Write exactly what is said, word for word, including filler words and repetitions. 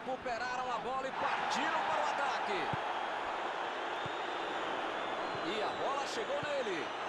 Recuperaram a bola e partiram para o ataque. E a bola chegou nele.